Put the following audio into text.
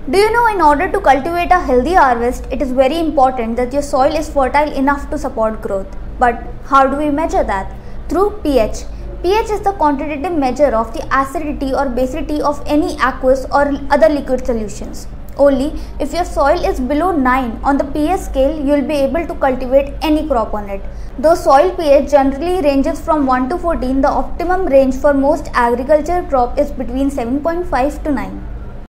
Do you know, in order to cultivate a healthy harvest, it is very important that your soil is fertile enough to support growth. But how do we measure that? Through pH. pH is the quantitative measure of the acidity or basicity of any aqueous or other liquid solutions. Only if your soil is below 9 on the pH scale, you will be able to cultivate any crop on it. Though soil pH generally ranges from 1 to 14, the optimum range for most agricultural crop is between 7.5 to 9.